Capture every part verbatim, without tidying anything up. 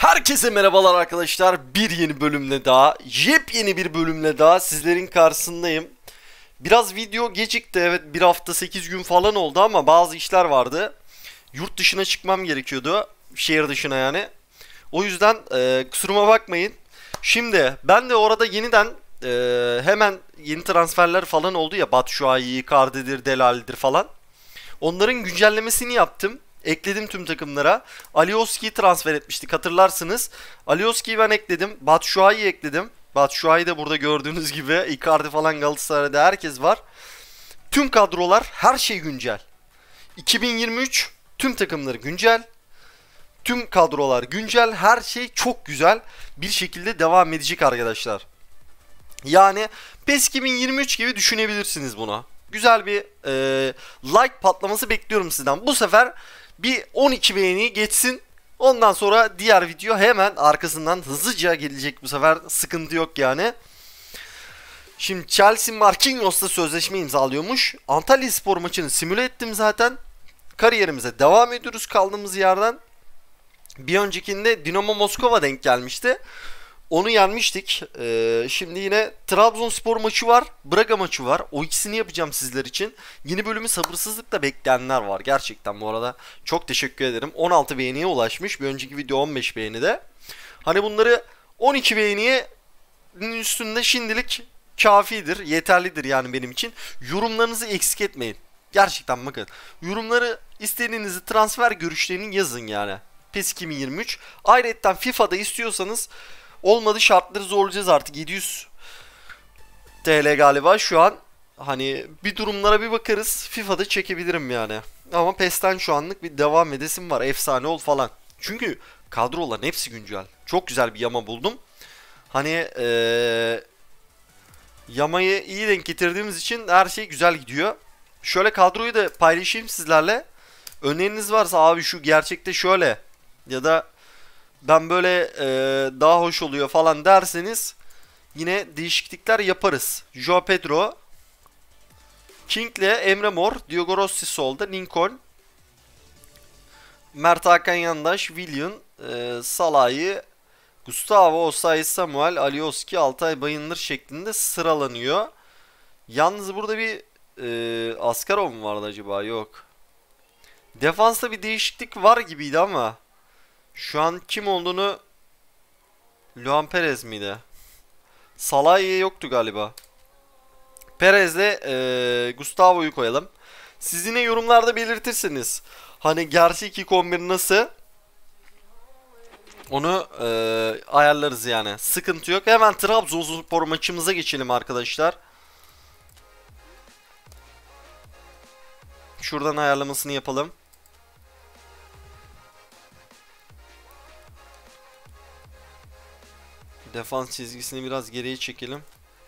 Herkese merhabalar arkadaşlar. Bir yeni bölümle daha, yepyeni bir bölümle daha sizlerin karşısındayım. Biraz video gecikti, evet, bir hafta sekiz gün falan oldu ama bazı işler vardı. Yurt dışına çıkmam gerekiyordu, şehir dışına yani. O yüzden e, kusuruma bakmayın. Şimdi ben de orada yeniden e, hemen yeni transferler falan oldu ya, Batshuayi, Icardi'dir, Delali'dir falan. Onların güncellemesini yaptım. Ekledim tüm takımlara. Alioski'yi transfer etmiştik, hatırlarsınız. Alioski'yi ben ekledim. Batshuayi'yi ekledim. Batshuayi de burada gördüğünüz gibi. Icardi falan, Galatasaray'da herkes var. Tüm kadrolar, her şey güncel. iki bin yirmi üç tüm takımları güncel. Tüm kadrolar güncel. Her şey çok güzel bir şekilde devam edecek arkadaşlar. Yani PES iki bin yirmi üç gibi düşünebilirsiniz buna. Güzel bir e, like patlaması bekliyorum sizden. Bu sefer bir on iki beğeni geçsin. Ondan sonra diğer video hemen arkasından hızlıca gelecek bu sefer. Sıkıntı yok yani. Şimdi Chelsea Marquinhos'la sözleşme imzalıyormuş. Antalyaspor maçını simüle ettim zaten. Kariyerimize devam ediyoruz kaldığımız yerden. Bir öncekinde Dinamo Moskova denk gelmişti. Onu yenmiştik. Ee, şimdi yine Trabzonspor maçı var. Braga maçı var. O ikisini yapacağım sizler için. Yeni bölümü sabırsızlıkla bekleyenler var. Gerçekten bu arada çok teşekkür ederim. on altı beğeniye ulaşmış. Bir önceki video on beş beğenide. Hani bunları on iki beğeniye üstünde şimdilik kafidir. Yeterlidir yani benim için. Yorumlarınızı eksik etmeyin. Gerçekten bakın. Yorumları, istediğinizi, transfer görüşlerini yazın yani. PES iki bin yirmi üç. Ayrıca FIFA'da istiyorsanız, olmadı şartları zorlayacağız artık. yedi yüz T L galiba şu an. Hani bir durumlara bir bakarız. FIFA'da çekebilirim yani. Ama PES'ten şu anlık bir devam edesim var. Efsane ol falan. Çünkü kadroların hepsi güncel. Çok güzel bir yama buldum. Hani ee, yamayı iyi denk getirdiğimiz için her şey güzel gidiyor. Şöyle kadroyu da paylaşayım sizlerle. Öneriniz varsa, abi şu gerçekte şöyle ya da ben böyle e, daha hoş oluyor falan derseniz yine değişiklikler yaparız. Joao Pedro, King'le Emre Mor, Diogo Rossi solda, Lincoln, Mert Hakan Yandaş, Willian, e, Salah'ı, Gustavo, Osayi Samuel, Alioski, Altay Bayındır şeklinde sıralanıyor. Yalnız burada bir e, Askarov mu vardı acaba? Yok. Defansta bir değişiklik var gibiydi ama şu an kim olduğunu... Luan Perez miydi? Salah'ı yoktu galiba. Perez'le e, Gustavo'yu koyalım. Siz yine yorumlarda belirtirsiniz. Hani gerçek ilk on bir nasıl? Onu e, ayarlarız yani. Sıkıntı yok. Hemen Trabzonspor maçımıza geçelim arkadaşlar. Şuradan ayarlamasını yapalım. Defans çizgisini biraz geriye çekelim.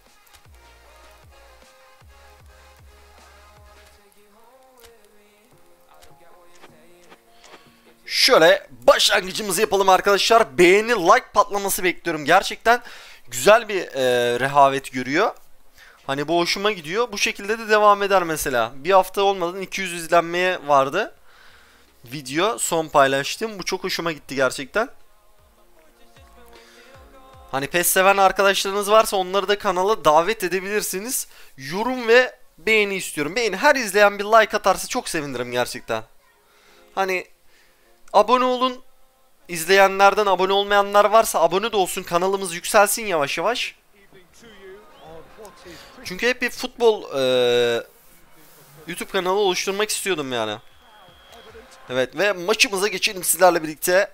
Şöyle başlangıcımızı yapalım arkadaşlar. Beğeni, like patlaması bekliyorum. Gerçekten güzel bir e, rehavet görüyor. Hani bu hoşuma gidiyor. Bu şekilde de devam eder mesela. Bir hafta olmadan iki yüz izlenmeye vardı video. Son paylaştım. Bu çok hoşuma gitti gerçekten. Hani PES seven arkadaşlarınız varsa onları da kanala davet edebilirsiniz. Yorum ve beğeni istiyorum. Beğeni, her izleyen bir like atarsa çok sevinirim gerçekten. Hani abone olun. İzleyenlerden abone olmayanlar varsa abone de olsun. Kanalımız yükselsin yavaş yavaş. Çünkü hep bir futbol e, YouTube kanalı oluşturmak istiyordum yani. Evet, ve maçımıza geçelim sizlerle birlikte.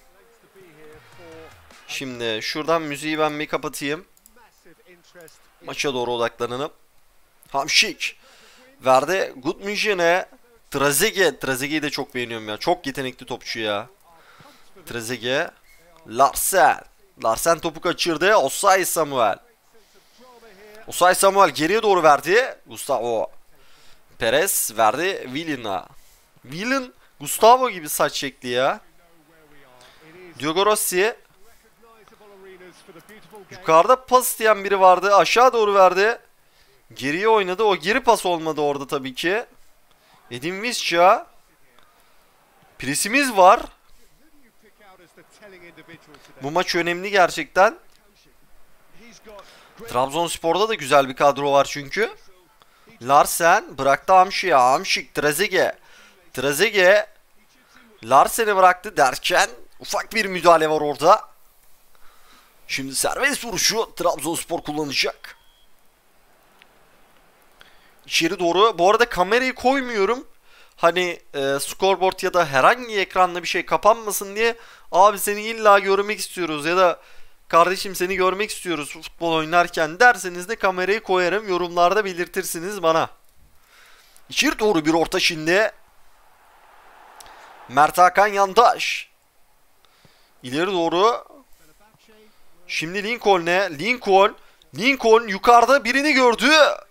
Şimdi şuradan müziği ben bir kapatayım. Maça doğru odaklanalım. Hamşik verdi. Good müziğine. Trezeguet. Trezeguet'i de çok beğeniyorum ya. Çok yetenekli topçu ya. Trezeguet. Larsen. Larsen topu kaçırdı. Osayi Samuel. Osayi Samuel geriye doğru verdi. Gustavo Perez verdi Willian'a. Willian Gustavo gibi saç şekli ya. Diogo Rossi. Yukarıda pas isteyen biri vardı. Aşağı doğru verdi. Geriye oynadı. O geri pas olmadı orada tabii ki. Edin Visca. Presimiz var. Bu maç önemli gerçekten. Trabzonspor'da da güzel bir kadro var çünkü. Larsen bıraktı Hamşik'e. Hamşik, Trezeguet. Trezeguet Larsen'e bıraktı derken ufak bir müdahale var orada. Şimdi serbest vuruşu Trabzonspor kullanacak. İçeri doğru. Bu arada kamerayı koymuyorum. Hani e, scoreboard ya da herhangi ekranda bir şey kapanmasın diye. Abi seni illa görmek istiyoruz ya da kardeşim seni görmek istiyoruz futbol oynarken derseniz de kamerayı koyarım. Yorumlarda belirtirsiniz bana. İçeri doğru bir orta şimdi. Mert Hakan Yandaş. İleri doğru. Şimdi Lincoln'e. Lincoln. Lincoln yukarıda birini gördü.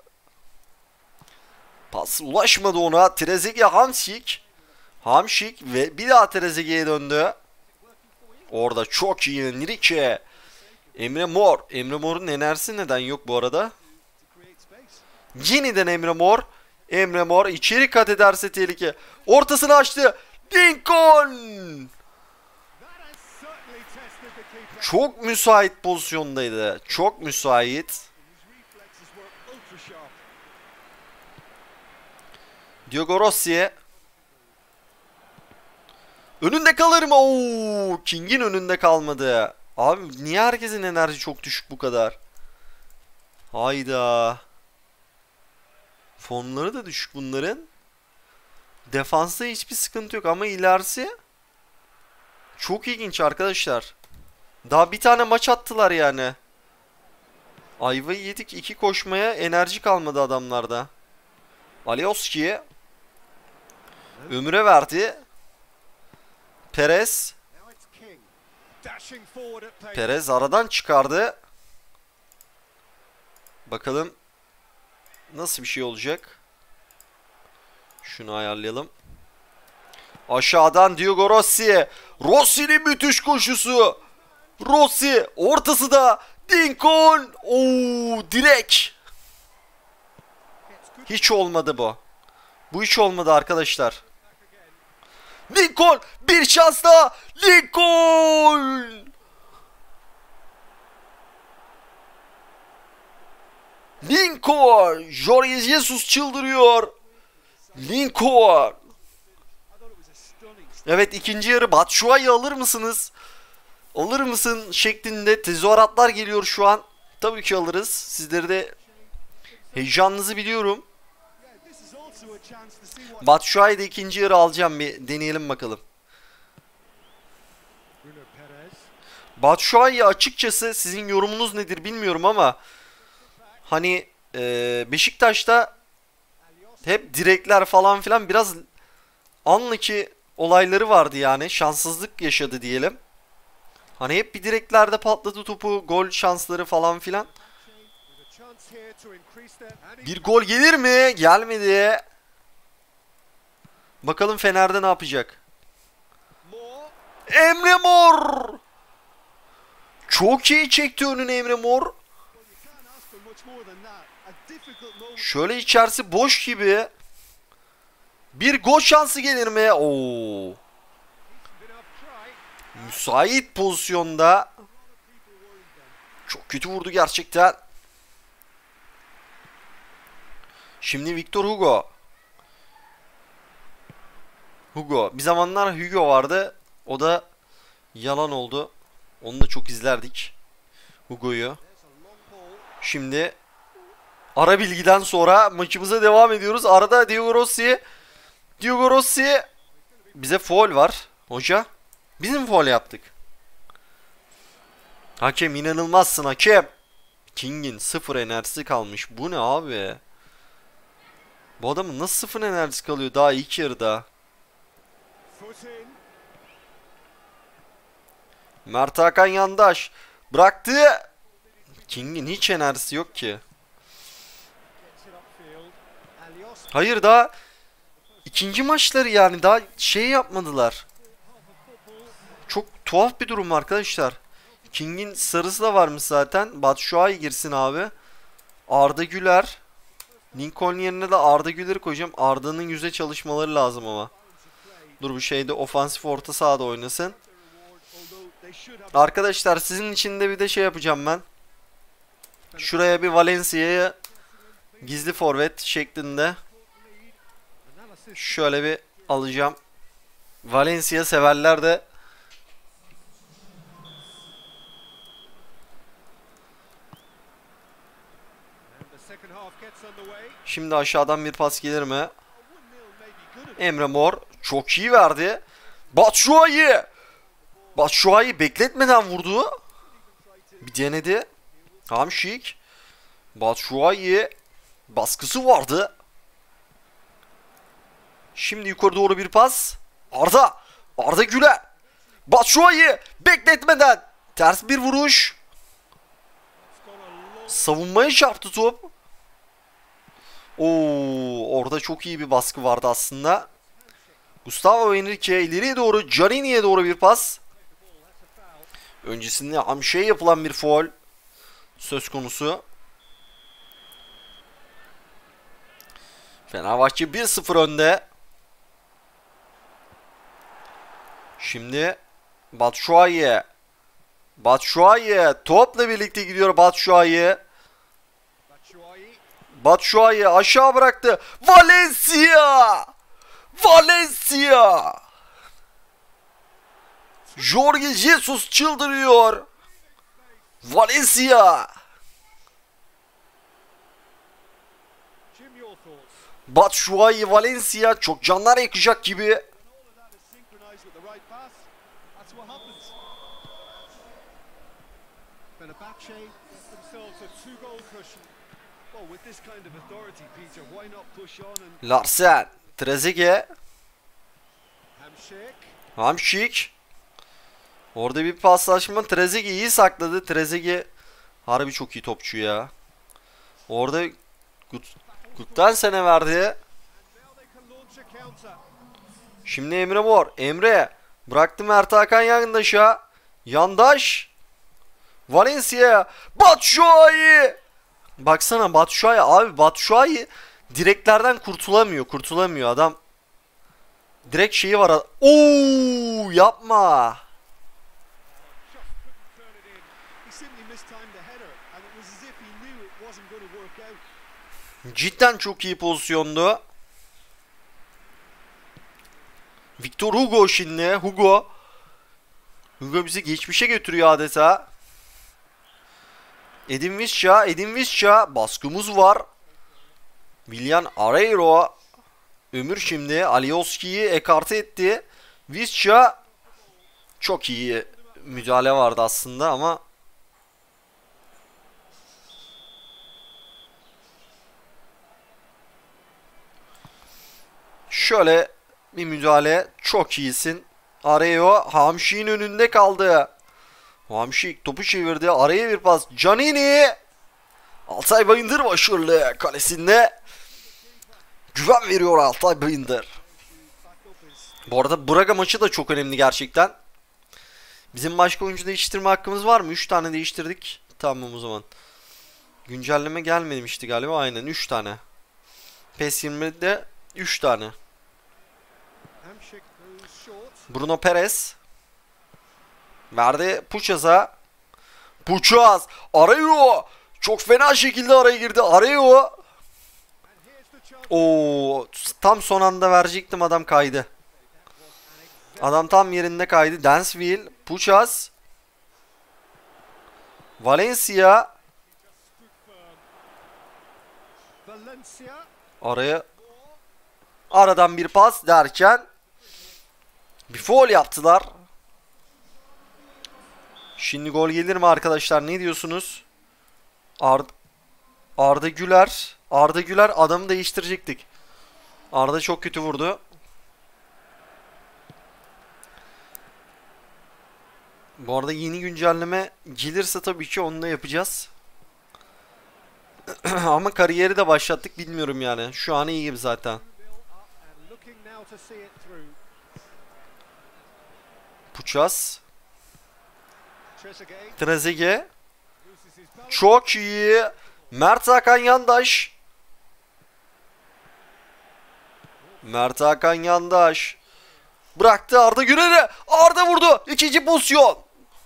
Pas ulaşmadı ona. Trezeguet, Hamşik. Hamşik ve bir daha Trezeguet'e döndü. Orada çok iyi Nrike. Emre Mor. Emre Mor'un enerjisi neden yok bu arada? Yeniden Emre Mor. Emre Mor içeri kat ederse tehlike. Ortasını açtı. Lincoln. Çok müsait pozisyondaydı. Çok müsait. Diogo Rossi. Önünde kalır mı? Oo, King'in önünde kalmadı. Abi niye herkesin enerji çok düşük bu kadar? Hayda. Formları da düşük bunların. Defansta hiçbir sıkıntı yok ama ilerisi çok ilginç arkadaşlar. Daha bir tane maç attılar yani. Ayvayı yedik, iki koşmaya enerji kalmadı adamlarda. Alioski Ömür'e verdi. Perez. Perez aradan çıkardı. Bakalım nasıl bir şey olacak. Şunu ayarlayalım. Aşağıdan Diogo Rossi. Rossi'nin müthiş koşusu. Rossi ortası da Lincoln. Oo, direkt. Hiç olmadı bu. Bu hiç olmadı arkadaşlar. Lincoln bir şans daha. Lincoln. Lincoln. Jorge Jesus çıldırıyor. Lincoln. Evet, ikinci yarı Batshuayi alır mısınız? Alır mısın şeklinde tezahüratlar geliyor şu an. Tabii ki alırız. Sizleri de heyecanınızı biliyorum. Batshuayi de ikinci yarı alacağım, bir deneyelim bakalım. Batshuayi açıkçası sizin yorumunuz nedir bilmiyorum ama hani e, Beşiktaş'ta hep direkler falan filan biraz unlucky olayları vardı yani. Şanssızlık yaşadı diyelim. Hani hep bir direklerde patladı topu, gol şansları falan filan. Bir gol gelir mi? Gelmedi. Bakalım Fener'de ne yapacak? Emre Mor. Çok iyi çekti önüne Emre Mor. Şöyle içerisi boş gibi. Bir gol şansı gelir mi? Oo. Müsait pozisyonda. Çok kötü vurdu gerçekten. Şimdi Victor Hugo. Hugo. Bir zamanlar Hugo vardı. O da yalan oldu. Onu da çok izlerdik. Hugo'yu. Şimdi ara bilgiden sonra maçımıza devam ediyoruz. Arada Diogo Rossi. Diogo Rossi. Bize faul var. Hoca. Bizim faul yaptık. Hakem inanılmazsın hakem. King'in sıfır enerjisi kalmış. Bu ne abi? Bu adamın nasıl sıfır enerjisi kalıyor daha ilk yarıda? Mert Hakan Yandaş bıraktı. King'in hiç enerjisi yok ki. Hayır, daha ikinci maçları yani, daha şey yapmadılar. Çok tuhaf bir durum arkadaşlar. King'in sarısı da varmış zaten. Batshuayi girsin abi. Arda Güler. Lincoln yerine de Arda Güler'i koyacağım. Arda'nın yüze çalışmaları lazım ama. Dur, bu şeyde ofansif orta sahada oynasın. Arkadaşlar sizin için de bir de şey yapacağım ben. Şuraya bir Valencia'yı gizli forvet şeklinde şöyle bir alacağım. Valencia severler de. Şimdi aşağıdan bir pas gelir mi? Emre Mor çok iyi verdi. Batshuayi. Batshuayi bekletmeden vurdu. Bir denedi. Hamşik. Batshuayi baskısı vardı. Şimdi yukarı doğru bir pas. Arda. Arda Güler. Batshuayi bekletmeden ters bir vuruş. Savunmaya çarptı top. Oo, orada çok iyi bir baskı vardı aslında. Gustavo Henrique ileriye doğru, Giannini'ye doğru bir pas. Öncesinde Hamşik'e yapılan bir faul söz konusu. Fenerbahçe bir sıfır önde. Şimdi Batshuayi. Batshuayi topla birlikte gidiyor Batshuayi. Batshuayi aşağı bıraktı. Valencia! Valencia! Jorge Jesus çıldırıyor. Valencia! Batshuayi Valencia çok canlar yakacak gibi. Larsen, Trezeguet, Hamşik. Orada bir paslaşma. Trezeguet iyi sakladı. Trezeguet harbi çok iyi topçu ya. Orada Gut'tan sene verdi. Şimdi Emre Mor. Emre bıraktı Mert Hakan Yandaş'a. Yandaş. Valencia. Batshuayi. Baksana Batshuayi abi, Batshuayi direklerden kurtulamıyor. Kurtulamıyor adam. Direkt şeyi var. Oo, yapma. Cidden çok iyi pozisyondu. Victor Hugo şimdi. Hugo. Hugo bizi geçmişe götürüyor adeta. Edin Visca. Edin Visca. Baskımız var. Willian Arreiro. Ömür şimdi Alioski'yi ekarte etti. Visca. Çok iyi müdahale vardı aslında ama şöyle bir müdahale. Çok iyisin. Areo Hamşik'in önünde kaldı. Hamşik topu çevirdi. Araya bir pas. Giannini. Altay Bayındır başarılı kalesinde. Güven veriyor Altay Bayındır. Bu arada Braga maçı da çok önemli gerçekten. Bizim başka oyuncu değiştirme hakkımız var mı? üç tane değiştirdik. Tamam o zaman. Güncelleme gelmemişti galiba. Aynen üç tane. PES yirmide üç tane. Bruno Perez. Verdi Puchaz'a. Puchaz. Arıyor. Çok fena şekilde araya girdi. Arıyor. Oo, tam son anda verecektim, adam kaydı. Adam tam yerinde kaydı. Dansville, Puchaz, Valencia. Araya aradan bir pas derken bir foul yaptılar. Şimdi gol gelir mi arkadaşlar? Ne diyorsunuz? Arda, Arda Güler. Arda Güler adamı değiştirecektik. Arda çok kötü vurdu. Bu arada yeni güncelleme gelirse tabii ki onu da yapacağız. Ama kariyeri de başlattık, bilmiyorum yani. Şu an iyi gibi zaten. Puchaz. Trezeguet. Çok iyi. Mert Hakan Yandaş. Mert Hakan Yandaş. Bıraktı Arda Güler'e. Arda vurdu. İkinci pozisyon.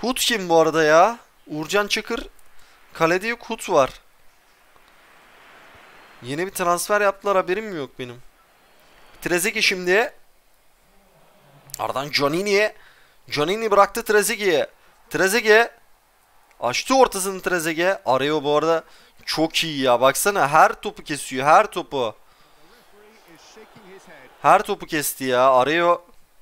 Hut kim bu arada ya? Uğurcan Çakır. Kalede yok, Hut var. Yeni bir transfer yaptılar, haberim mi yok benim. Trezeguet şimdi. Ardından Giannini'ye. Giannini bıraktı Trezeguet'e. Trezeguet. Açtı ortasını Trezeguet. Arıyor bu arada. Çok iyi ya. Baksana her topu kesiyor. Her topu. Her topu kesti ya. Arıyor.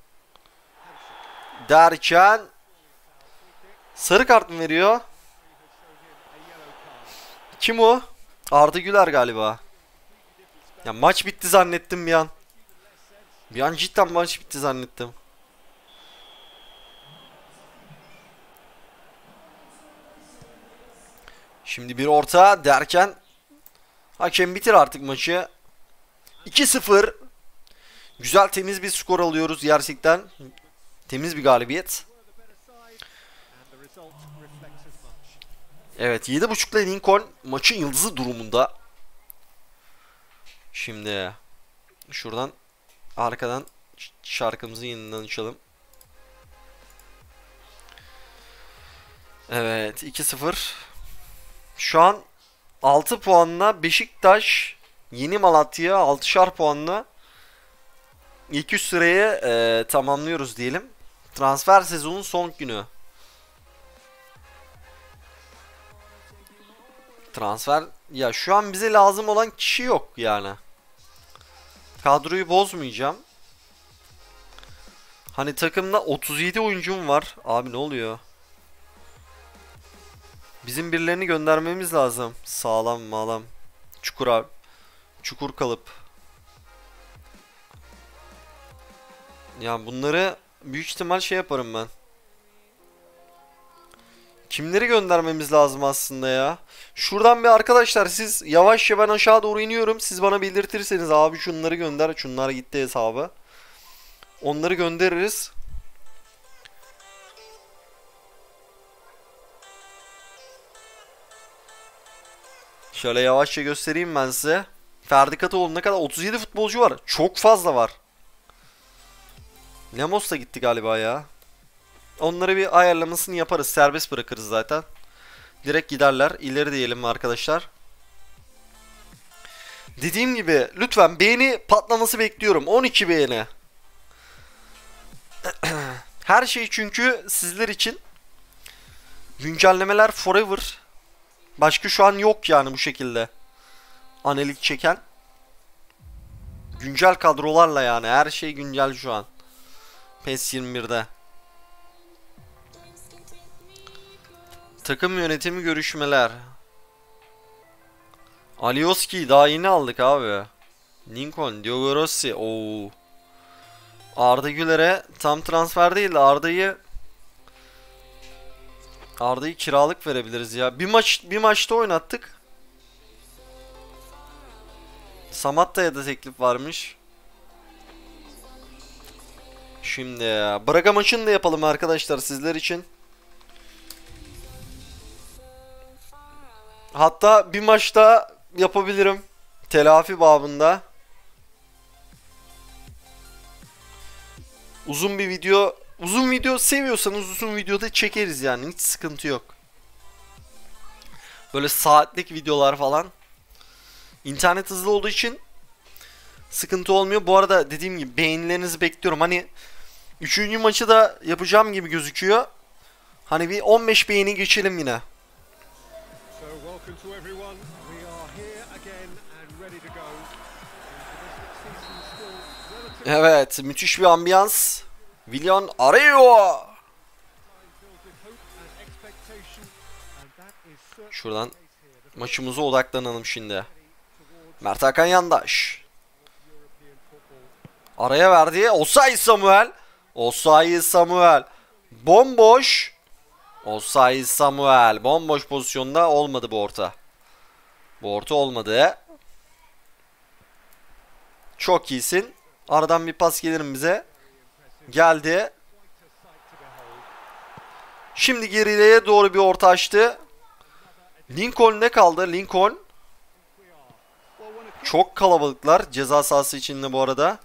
Derken. Sarı kart mı veriyor? Kim o? Arda Güler galiba. Ya maç bitti zannettim bir an. Bir an cidden maç bitti zannettim. Şimdi bir orta derken hakem bitir artık maçı. iki sıfır. Güzel, temiz bir skor alıyoruz gerçekten. Temiz bir galibiyet. Evet, yedi buçukla Lincoln maçın yıldızı durumunda. Şimdi şuradan arkadan şarkımızı yeniden açalım. Evet, iki sıfır. Şu an altı puanla Beşiktaş, Yeni Malatya altışar puanla ilk üç sırayı e, tamamlıyoruz diyelim. Transfer sezonun son günü. Transfer ya, şu an bize lazım olan kişi yok yani. Kadroyu bozmayacağım. Hani takımda otuz yedi oyuncum var. Abi ne oluyor? Bizim birilerini göndermemiz lazım. Sağlam mağlam. Çukur abi. Çukur kalıp. Ya bunları büyük ihtimal şey yaparım ben. Kimleri göndermemiz lazım aslında ya? Şuradan bir arkadaşlar, siz yavaşça, ben aşağı doğru iniyorum. Siz bana belirtirseniz abi şunları gönder. Şunlar gitti hesabı. Onları göndeririz. Şöyle yavaşça göstereyim ben size. Ferdi Kadıoğlu ne kadar? otuz yedi futbolcu var. Çok fazla var. Lemos da gitti galiba ya. Onları bir ayarlamasını yaparız. Serbest bırakırız zaten. Direkt giderler. İleri diyelim arkadaşlar. Dediğim gibi lütfen beğeni patlaması bekliyorum. on iki beğeni. Her şey çünkü sizler için. Güncellemeler forever. Başka şu an yok yani bu şekilde. Analik çeken. Güncel kadrolarla yani. Her şey güncel şu an. PES yirmi birde. Takım yönetimi görüşmeler. Alioski daha yeni aldık abi. Lincoln, Diogo Rossi. Oo. Arda Güler'e tam transfer değil de Arda'yı Arda'yı kiralık verebiliriz ya. Bir maç bir maçta oynattık. Samatta'ya da teklif varmış. Şimdi ya, Braga maçını da yapalım arkadaşlar sizler için. Hatta bir maçta yapabilirim. Telafi babında. Uzun bir video, uzun video seviyorsanız uzun videoda çekeriz yani, hiç sıkıntı yok. Böyle saatlik videolar falan. İnternet hızlı olduğu için sıkıntı olmuyor. Bu arada dediğim gibi beğenilerinizi bekliyorum. Hani üçüncü maçı da yapacağım gibi gözüküyor. Hani bir on beş beğeni geçelim yine. Evet, müthiş bir ambiyans. Willian arıyor. Şuradan maçımıza odaklanalım şimdi. Mert Hakan Yandaş. Araya verdi. Osayi Samuel. Osayi Samuel. Bomboş. Osayi Samuel. Bomboş pozisyonda olmadı bu orta. Bu orta olmadı. Çok iyisin. Aradan bir pas gelir mi bize? Geldi. Şimdi gerileye doğru bir orta açtı. Lincoln ne kaldı? Lincoln. Çok kalabalıklar ceza sahası içinde bu arada.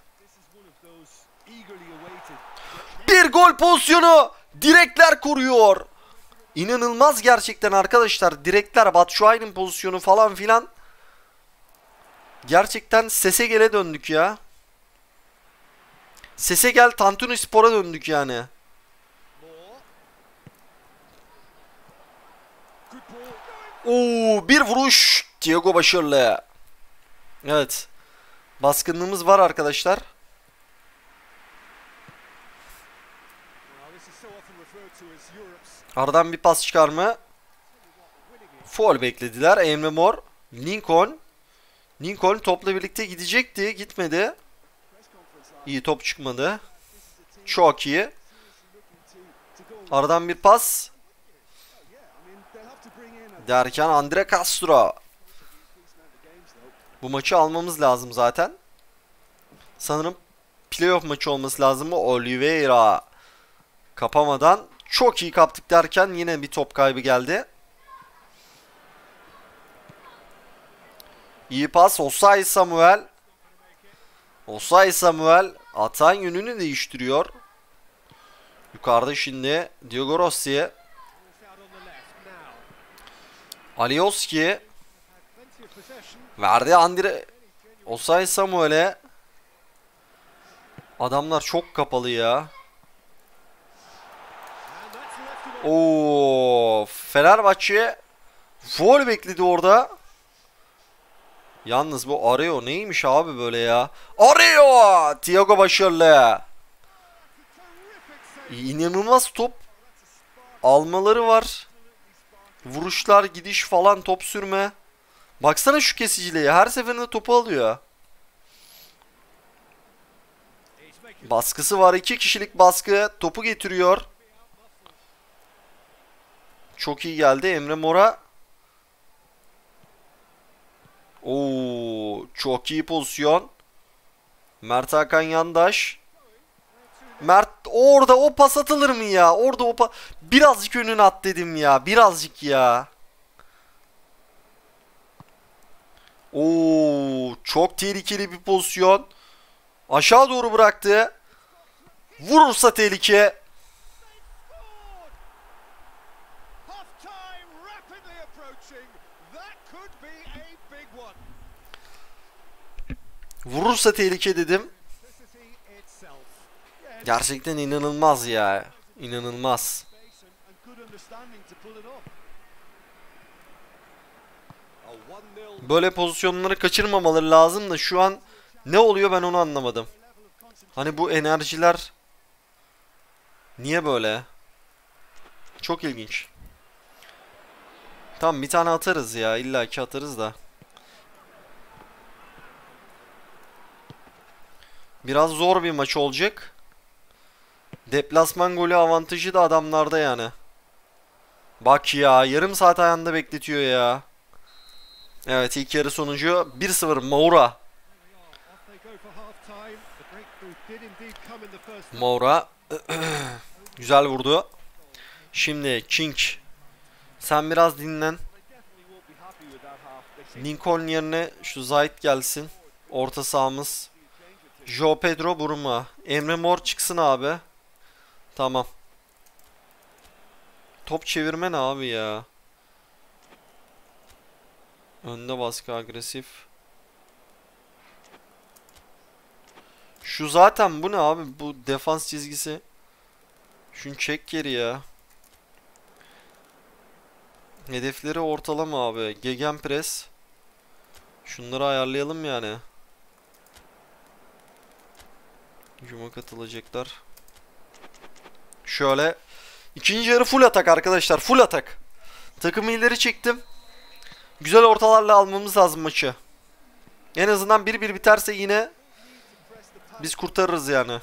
Bir gol pozisyonu. Direkler koruyor. İnanılmaz gerçekten arkadaşlar. Direkler, Batshuayi'nin pozisyonu falan filan. Gerçekten sese gele döndük ya. Sese gel Tantunispor'a döndük yani. Oo, bir vuruş. Thiago başarılı. Evet. Baskınlığımız var arkadaşlar. Aradan bir pas çıkar mı? Foul beklediler. Emre Mor. Lincoln. Lincoln topla birlikte gidecekti. Gitmedi. İyi, top çıkmadı. Çok iyi. Aradan bir pas. Derken Andre Castro. Bu maçı almamız lazım zaten. Sanırım playoff maçı olması lazım mı? Oliveira. Kapamadan çok iyi kaptık derken yine bir top kaybı geldi. İyi pas. Osayi Samuel. Osayi Samuel atan yönünü değiştiriyor. Yukarıda şimdi Diogo Rossi. Alioski. Verdi Andre. Osayi Samuel'e. Adamlar çok kapalı ya. Oo, Fenerbahçe foul bekledi orada. Yalnız bu Areo neymiş abi böyle ya? Areo! Thiago başarılı. İnanılmaz top almaları var. Vuruşlar, gidiş falan, top sürme. Baksana şu kesiciliğe. Her seferinde topu alıyor. Baskısı var. iki kişilik baskı. Topu getiriyor. Çok iyi geldi Emre Mor'a. Oo, çok iyi pozisyon. Mert Hakan Yandaş. Mert orada o pas atılır mı ya? Orada o pas... Birazcık önüne at dedim ya. Birazcık ya. Oo, çok tehlikeli bir pozisyon. Aşağı doğru bıraktı. Vurursa tehlike. Vurursa tehlike dedim. Gerçekten inanılmaz ya. İnanılmaz. Böyle pozisyonları kaçırmamaları lazım da şu an ne oluyor ben onu anlamadım. Hani bu enerjiler niye böyle? Çok ilginç. Tamam, bir tane atarız ya. İlla ki atarız da. Biraz zor bir maç olacak. Deplasman golü avantajı da adamlarda yani. Bak ya, yarım saat ayağında bekletiyor ya. Evet, ilk yarı sonucu bir sıfır Moura. Moura güzel vurdu. Şimdi King, sen biraz dinlen. Lincoln yerine şu Zayt gelsin. Orta sahamız. João Pedro Buruma. Emre Mor çıksın abi. Tamam. Top çevirme ne abi ya? Önde baskı, agresif. Şu zaten bu ne abi? Bu defans çizgisi. Şunu çek geri ya. Hedefleri ortalama abi. Gegenpress. Şunları ayarlayalım yani. Hücuma katılacaklar. Şöyle. İkinci yarı full atak arkadaşlar. Full atak. Takımı ileri çektim. Güzel ortalarla almamız lazım maçı. En azından bir bir biterse yine biz kurtarırız yani.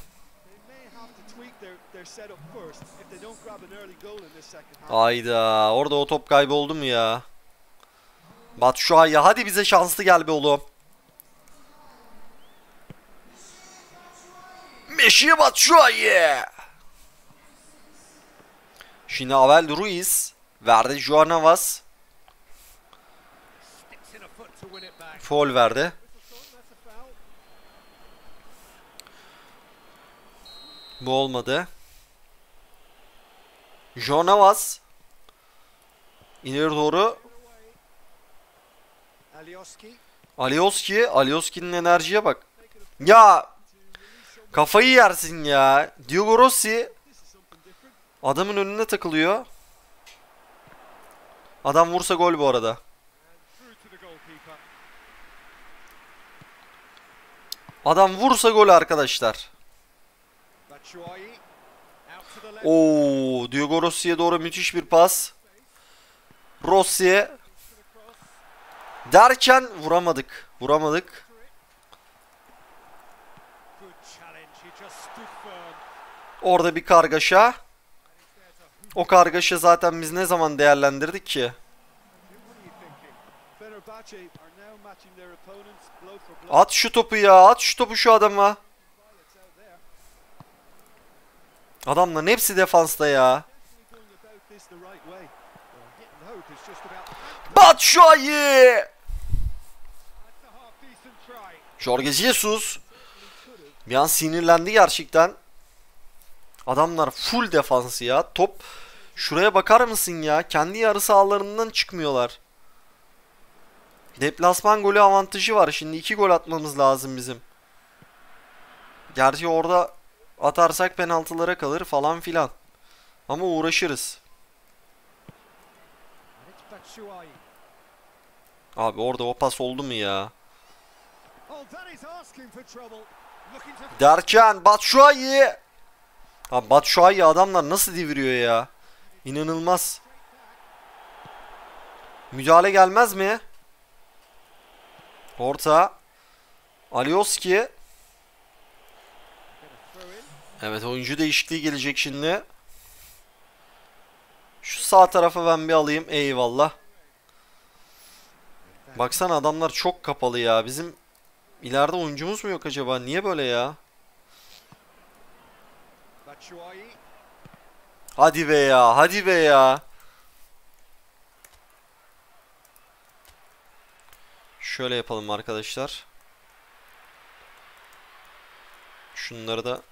Hayda. Orada o top kayboldu mu ya? Batshuayi, hadi bize şanslı gel be oğlum. Meşi Batshuayi. Şimdi Abel Ruiz verdi. Joao Navas. Foul verdi. Bu olmadı. Joao Navas. İleri doğru. Alioski. Alioski'nin enerjiye bak. Ya kafayı yersin ya. Diego Rossi adamın önüne takılıyor. Adam vursa gol bu arada. Adam vursa gol arkadaşlar. Oo, Diego Rossi'ye doğru müthiş bir pas. Rossi derken vuramadık. Vuramadık. Orada bir kargaşa. O kargaşa zaten biz ne zaman değerlendirdik ki? At şu topu ya. At şu topu şu adama. Adamların hepsi defansta ya. Batshuayi. Jorge Jesus bir an sinirlendi gerçekten. Adamlar full defansı ya. Top şuraya bakar mısın ya? Kendi yarı sahalarından çıkmıyorlar. Deplasman golü avantajı var. Şimdi iki gol atmamız lazım bizim. Gerçi orada atarsak penaltılara kalır falan filan. Ama uğraşırız. Abi orada o pas oldu mu ya? Derken Batshuayi. Abi Batshuayi adamlar nasıl deviriyor ya? İnanılmaz. Müdahale gelmez mi? Orta. Alioski. Evet, oyuncu değişikliği gelecek şimdi. Şu sağ tarafa ben bir alayım. Eyvallah. Baksana adamlar çok kapalı ya. Bizim ileride oyuncumuz mu yok acaba? Niye böyle ya? Hadi be ya. Hadi be ya. Şöyle yapalım arkadaşlar. Şunları da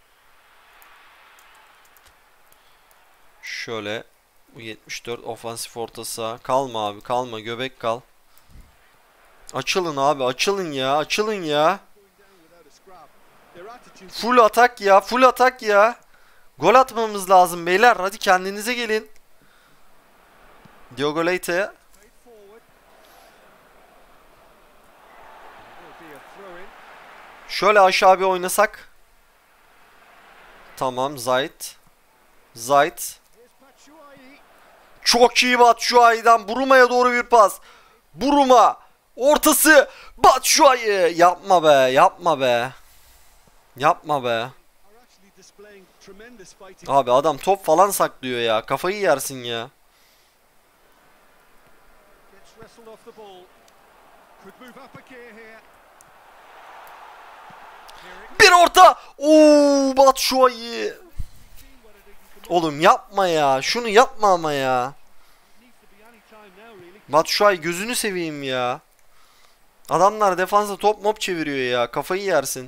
şöyle. Bu yetmiş dört ofansif orta saha. Kalma abi, kalma, göbek kal. Açılın abi, açılın ya, açılın ya. Full atak ya, full atak ya. Gol atmamız lazım beyler. Hadi kendinize gelin. Diogo Leite. Şöyle aşağı bir oynasak. Tamam, Zayt. Zayt. Çok iyi Batshuayi'den Buruma'ya doğru bir pas. Buruma. Ortası. Batshuayi. Yapma be, yapma be. Yapma be. Abi adam top falan saklıyor ya. Kafayı yersin ya. Bir orta. Oo, Batshuayi. Oğlum yapma ya. Şunu yapma ama ya. Batshuayi gözünü seveyim ya. Adamlar defansa top mop çeviriyor ya. Kafayı yersin.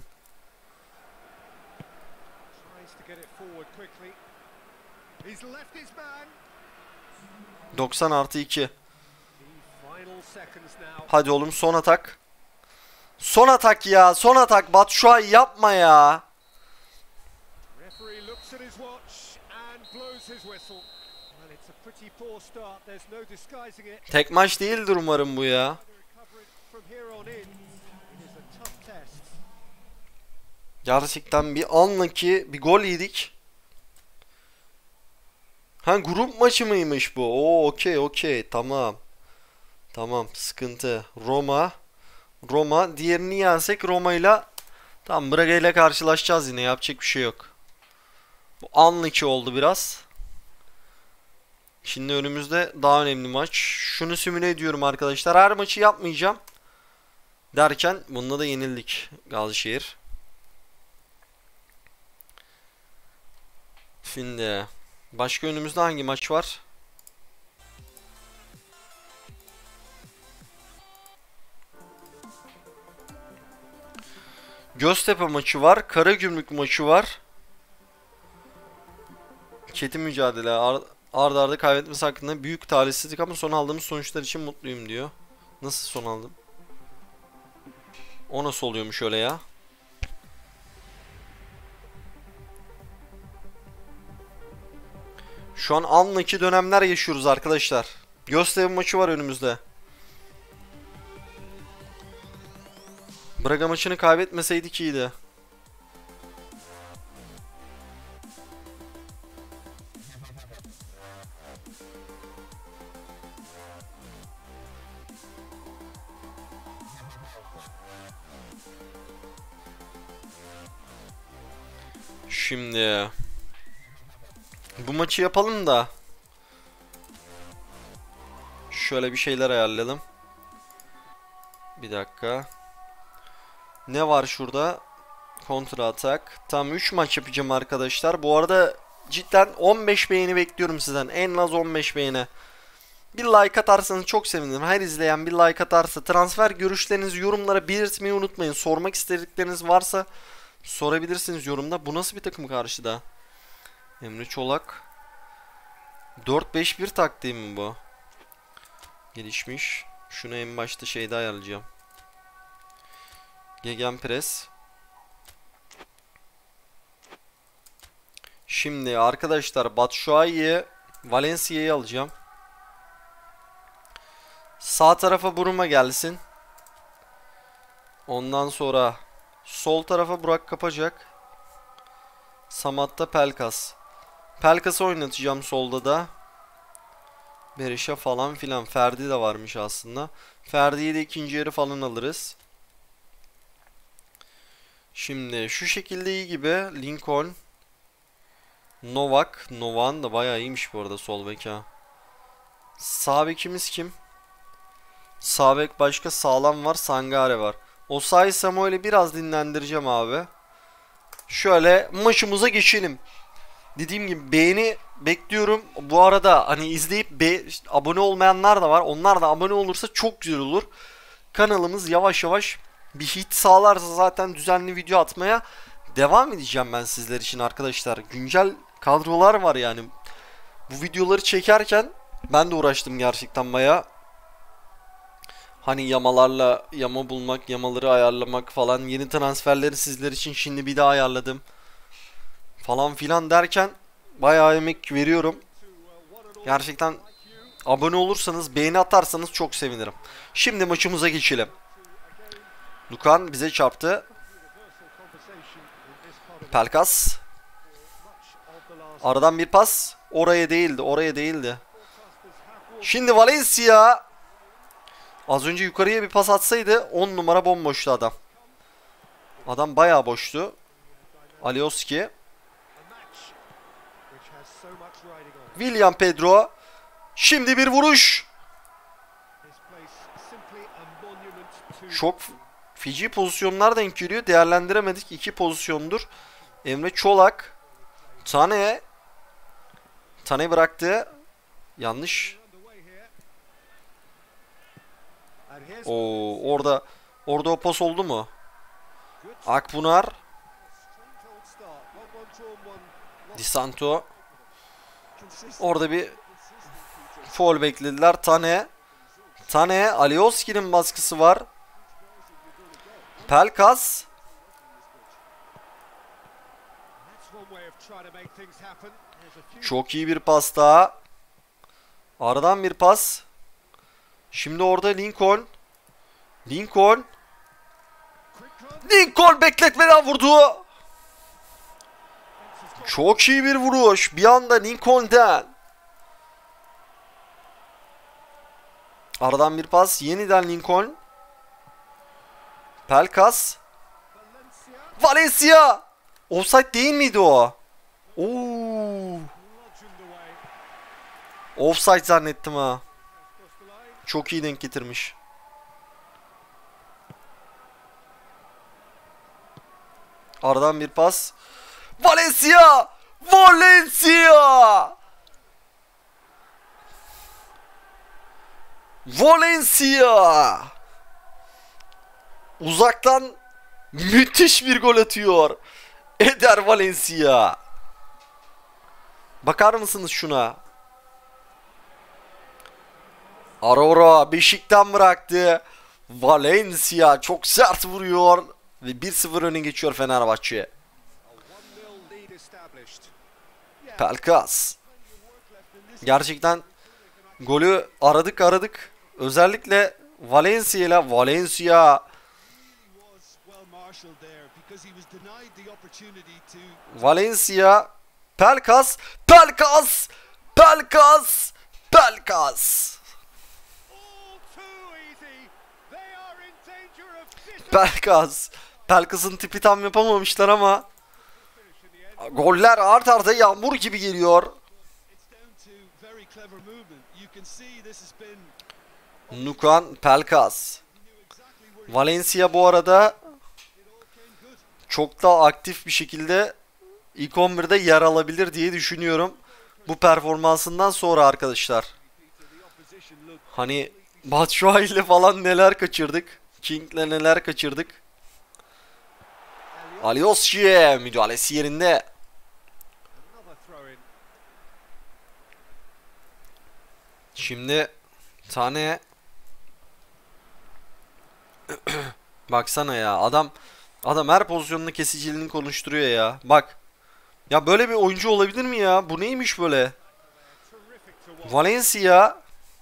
doksan artı iki. Hadi oğlum, son atak. Son atak ya. Son atak. Batshuayi yapma ya. Tek maç değildir umarım bu ya. Gerçekten bir unlucky bir gol yedik. Ha, grup maçı mıymış bu? Oo, okey okey, tamam. Tamam, sıkıntı. Roma. Roma. Diğerini yensek Roma ile tam Braga ile karşılaşacağız yine. Yapacak bir şey yok. Bu unlucky oldu biraz. Şimdi önümüzde daha önemli maç. Şunu simüle ediyorum arkadaşlar. Her maçı yapmayacağım. Derken bununla da yenildik. Gazişehir. Şimdi başka önümüzde hangi maç var? Göztepe maçı var. Karagümrük maçı var. Çetin mücadele. Ar Arda arda kaybetmesi hakkında büyük talihsizlik ama son aldığımız sonuçlar için mutluyum diyor. Nasıl son aldım? O nasıl oluyormuş öyle ya? Şu an unlucky dönemler yaşıyoruz arkadaşlar. Göztepe maçı var önümüzde. Braga maçını kaybetmeseydik iyiydi. Şimdi bu maçı yapalım da şöyle bir şeyler ayarlayalım. Bir dakika. Ne var şurada? Kontra atak. Tam üç maç yapacağım arkadaşlar. Bu arada cidden on beş beğeni bekliyorum sizden. En az on beş beğeni. Bir like atarsanız çok sevinirim. Her izleyen bir like atarsa, transfer görüşlerinizi yorumlara belirtmeyi unutmayın. Sormak istedikleriniz varsa sorabilirsiniz yorumda. Bu nasıl bir takım karşıda? Emre Çolak. dört beş bir taktiği mi bu? Gelişmiş. Şunu en başta şeyde ayarlayacağım. Gegenpress. Şimdi arkadaşlar Batshuayi'ye Valencia'yı alacağım. Sağ tarafa Buruma gelsin. Ondan sonra sol tarafa Burak Kapacak. Samat'ta Pelkas. Pelkas'ı oynatacağım solda da. Berisha falan filan. Ferdi de varmış aslında. Ferdi'yi de ikinci yarı falan alırız. Şimdi şu şekilde iyi gibi. Lincoln. Novak. Novan da bayağı iyiymiş bu arada sol bek ha. Sağ bekimiz kim? Sağ bek başka sağlam var. Sangare var. Osayi Samuel'i biraz dinlendireceğim abi. Şöyle maçımıza geçelim. Dediğim gibi beğeni bekliyorum. Bu arada hani izleyip be işte abone olmayanlar da var. Onlar da abone olursa çok güzel olur. Kanalımız yavaş yavaş bir hit sağlarsa zaten düzenli video atmaya devam edeceğim ben sizler için arkadaşlar. Güncel kadrolar var yani. Bu videoları çekerken ben de uğraştım gerçekten bayağı. Hani yamalarla yama bulmak, yamaları ayarlamak falan. Yeni transferleri sizler için şimdi bir daha ayarladım. Falan filan derken bayağı emek veriyorum. Gerçekten abone olursanız, beğeni atarsanız çok sevinirim. Şimdi maçımıza geçelim. Lukan bize çarptı. Pelkas. Aradan bir pas. Oraya değildi, oraya değildi. Şimdi Valencia. Az önce yukarıya bir pas atsaydı on numara bomboştu adam. Adam bayağı boştu. Alioski. William Pedro. Şimdi bir vuruş. Çok feci pozisyonlar denk geliyor. Değerlendiremedik. İki pozisyondur. Emre Çolak. Tane. Tane bıraktı. Yanlış. Oo, orada orada o pas oldu mu? Akbunar. Di Santo. Orada bir foul beklediler. Tane. Tane. Alioski'nin baskısı var. Pelkas. Çok iyi bir pas daha. Aradan bir pas. Şimdi orada Lincoln. Lincoln. Lincoln bekletmeden vurdu. Çok iyi bir vuruş. Bir anda Lincoln'den. Aradan bir pas. Yeniden Lincoln. Pelkas. Valencia. Offside değil miydi o? Oo. Offside zannettim ha. Çok iyi denk getirmiş. Aradan bir pas. Valencia! Valencia! Valencia! Uzaktan müthiş bir gol atıyor. Eder Valencia. Bakar mısınız şuna? Aurora beşikten bıraktı. Valencia çok sert vuruyor. Ve bir sıfır öne geçiyor Fenerbahçe. Pelkas. Gerçekten golü aradık aradık. Özellikle Valencia ile Valencia. Valencia. Pelkas. Pelkas. Pelkas. Pelkas. Pelkas. Pelkas'ın tipi tam yapamamışlar ama goller art arda yağmur gibi geliyor. Nukan, Pelkas. Valencia bu arada çok daha aktif bir şekilde ilk on birde yer alabilir diye düşünüyorum. Bu performansından sonra arkadaşlar. Hani Batshuayi ile falan neler kaçırdık. King'le neler kaçırdık. Alioski müdahalesi yerinde. Şimdi tane baksana ya adam adam her pozisyonunda kesiciliğini konuşturuyor ya. Bak. Ya böyle bir oyuncu olabilir mi ya? Bu neymiş böyle? Valencia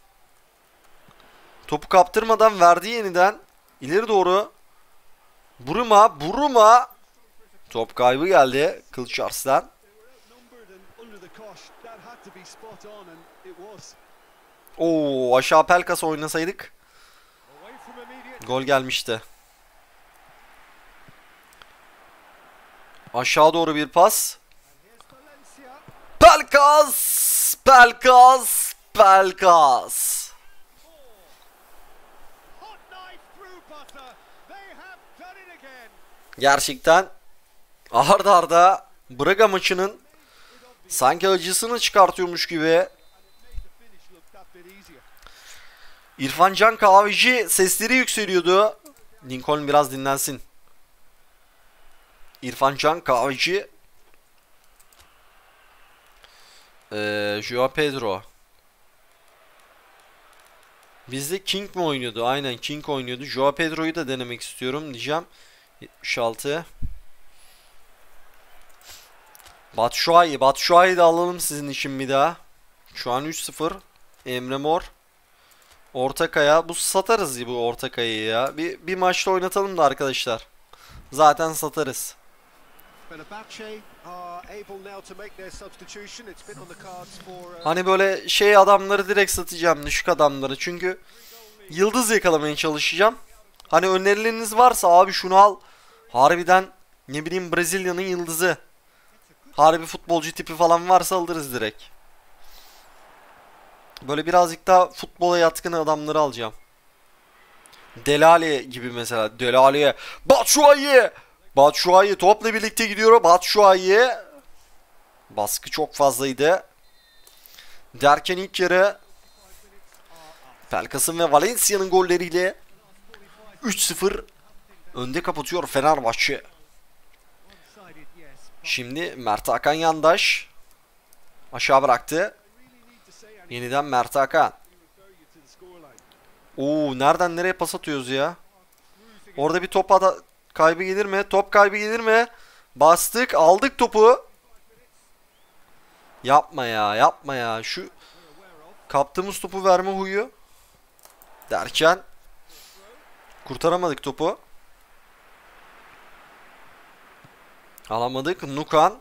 topu kaptırmadan verdi yeniden. İleri doğru. Buruma, Buruma. Top kaybı geldi Kılıçarslan. Oo, aşağı Pelkas oynasaydık gol gelmişti. Aşağı doğru bir pas. Pelkas! Pelkas! Pelkas! Gerçekten arda arda Braga maçının sanki acısını çıkartıyormuş gibi. İrfan Can Kahveci sesleri yükseliyordu. Lincoln biraz dinlensin. İrfan Can Kahveci. Ee, Joao Pedro. Bizde King mi oynuyordu? Aynen King oynuyordu. Joao Pedro'yu da denemek istiyorum diyeceğim. yetmiş altı. Batshuayi. Batshuayi'yi de alalım sizin için bir daha. Şu an üç sıfır. Emre Mor. Ortakaya. Bu satarız bu Ortakaya'yı ya. Bir, bir maçta oynatalım da arkadaşlar. Zaten satarız. Hani böyle şey adamları direkt satacağım. Düşük adamları. Çünkü yıldız yakalamaya çalışacağım. Hani önerileriniz varsa abi şunu al. Harbiden ne bileyim Brezilya'nın yıldızı. Harbi futbolcu tipi falan varsa alırız direkt. Böyle birazcık daha futbola yatkın adamları alacağım. Delali gibi mesela. Delali. Batshuayi. Batshuayi topla birlikte gidiyor. Batshuayi. Baskı çok fazlaydı. Derken ilk yarı Pelkas'ın ve Valencia'nın golleriyle üç sıfır önde kapatıyor Fenerbahçe. Şimdi Mert Hakan Yandaş aşağı bıraktı. Yeniden Mert Hakan. Oo, nereden nereye pas atıyoruz ya? Orada bir top kaybı gelir mi? Top kaybı gelir mi? Bastık, aldık topu. Yapma ya, yapma ya. Şu kaptığımız topu verme huyu derken kurtaramadık topu. Alamadık. Nukan.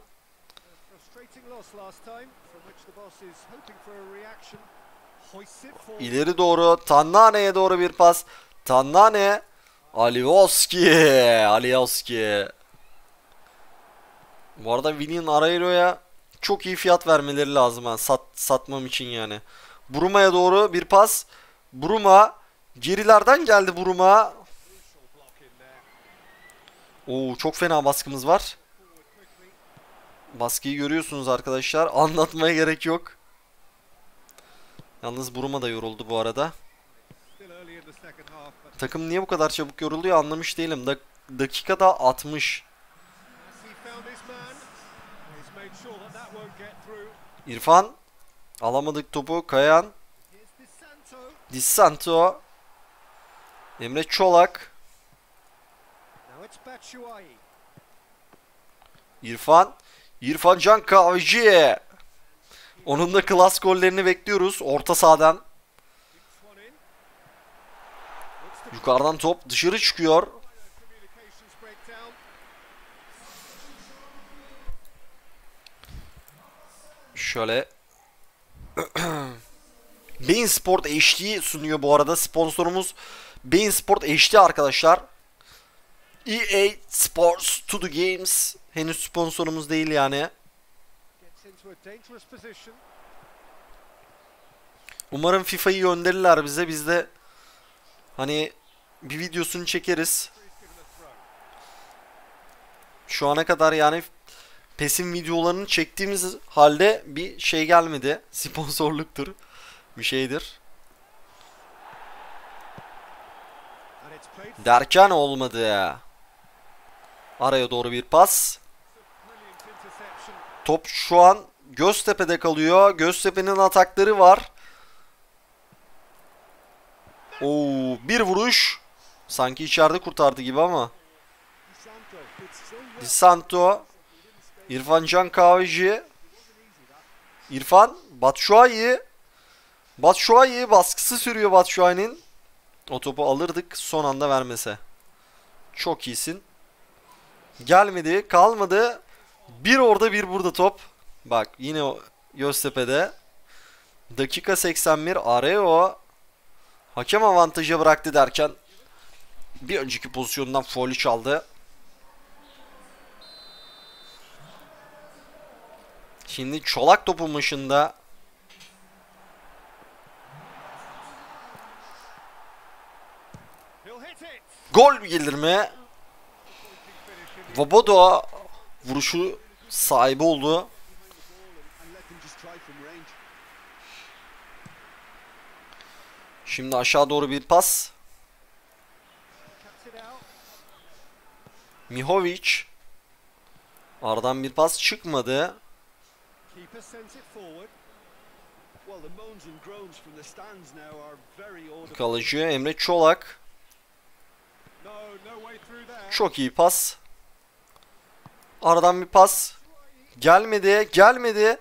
İleri doğru. Tannane'ye doğru bir pas. Tannane. Alioski. Alioski. Bu arada Willian Arairo'ya çok iyi fiyat vermeleri lazım ha. Sat, satmam için yani. Bruma'ya doğru bir pas. Bruma. Gerilerden geldi Bruma. Oo, çok fena baskımız var. Baskıyı görüyorsunuz arkadaşlar. Anlatmaya gerek yok. Yalnız Bruma da yoruldu bu arada. Takım niye bu kadar çabuk yoruluyor anlamış değilim. Da dakikada altmış. İrfan. Alamadık topu. Kayan. Di Santo. Emre Çolak. İrfan. İrfan Can Kahveci. Onun da klas gollerini bekliyoruz. Orta sahadan. Yukarıdan top dışarı çıkıyor. Şöyle. Bein Sport H D sunuyor bu arada. Sponsorumuz Bein Sport H D arkadaşlar. E A Sports to the Games. Henüz sponsorumuz değil yani. Umarım FIFA'yı gönderirler bize. Biz de hani bir videosunu çekeriz. Şu ana kadar yani PES'in videolarını çektiğimiz halde bir şey gelmedi. Sponsorluktur. Bir şeydir. Derken olmadı ya. Araya doğru bir pas. Top şu an Göztepe'de kalıyor. Göztepe'nin atakları var. Oo, bir vuruş. Sanki içeride kurtardı gibi ama. Di Santo. İrfan Can Kahveci. İrfan. Batshuayi. Batshuayi baskısı sürüyor Batshuayi'nin. O topu alırdık son anda vermese. Çok iyisin. Gelmedi, kalmadı. Bir orada bir burada top. Bak yine o Göztepe'de. Dakika seksen bir. Areo. Hakem avantajı bıraktı derken bir önceki pozisyondan faulü çaldı. Şimdi Çolak topun başında. Gol gelir mi? Vobodo vuruşu sahibi oldu. Şimdi aşağı doğru bir pas. Mihovic. Aradan bir pas çıkmadı. Kalıcı Emre Çolak. Çok iyi pas. Aradan bir pas. Gelmedi, gelmedi.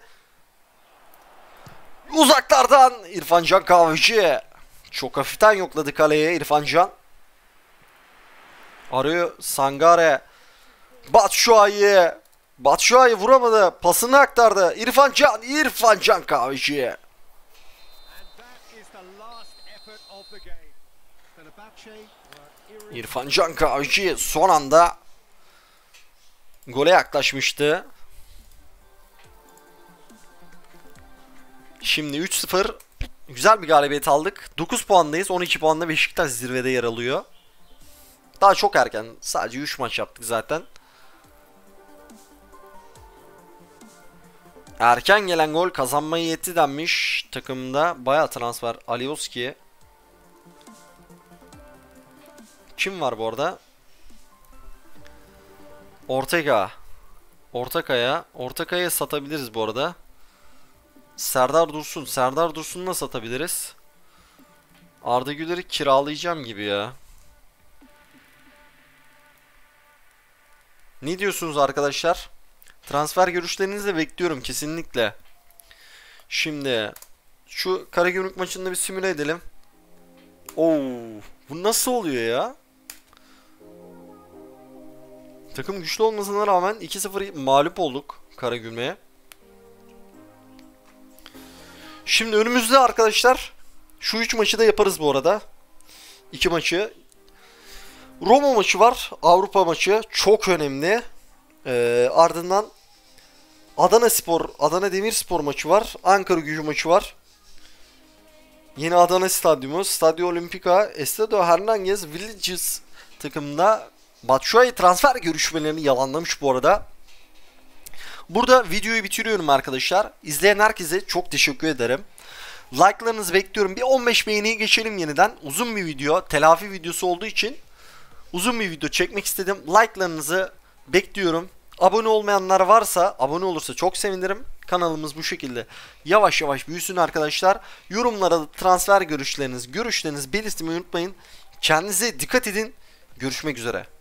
Uzaklardan İrfan Can Kahveci. Çok hafiften yokladı kaleye İrfan Can. Arıyor Sangare. Batshuayi. Batshuayi vuramadı. Pasını aktardı. İrfan Can. İrfan Can Kahveci. İrfan Can Kahveci son anda gole yaklaşmıştı. Şimdi üç sıfır. Güzel bir galibiyet aldık. dokuz puandayız. on iki puanla Beşiktaş zirvede yer alıyor. Daha çok erken. Sadece üç maç yaptık zaten. Erken gelen gol kazanmayı yetti denmiş. Takımda bayağı transfer. Alioski. Kim var bu arada? Ortega. Ortakaya. Ortakaya satabiliriz bu arada. Serdar Dursun. Serdar Dursun'u da satabiliriz. Arda Güler'i kiralayacağım gibi ya. Ne diyorsunuz arkadaşlar? Transfer görüşlerinizi de bekliyorum kesinlikle. Şimdi şu Karagümrük maçında bir simüle edelim. Oo, bu nasıl oluyor ya? Takım güçlü olmasına rağmen iki sıfır mağlup olduk Karagümrük'e. Şimdi önümüzde arkadaşlar şu üç maçı da yaparız bu arada. iki maçı. Roma maçı var. Avrupa maçı çok önemli. Ee, ardından Adana Spor, Adana Demirspor maçı var. Ankara Gücü maçı var. Yeni Adana Stadyumu, Stadio Olimpica, Estadio Hernandez Villages takımında Batshuayi transfer görüşmelerini yalanlamış bu arada. Burada videoyu bitiriyorum arkadaşlar. İzleyen herkese çok teşekkür ederim. Like'larınızı bekliyorum. Bir on beş beğeniyi geçelim yeniden. Uzun bir video, telafi videosu olduğu için uzun bir video çekmek istedim. Like'larınızı bekliyorum. Abone olmayanlar varsa abone olursa çok sevinirim. Kanalımız bu şekilde yavaş yavaş büyüsün arkadaşlar. Yorumlara da transfer görüşleriniz, görüşlerinizi belirtmeyi unutmayın. Kendinize dikkat edin. Görüşmek üzere.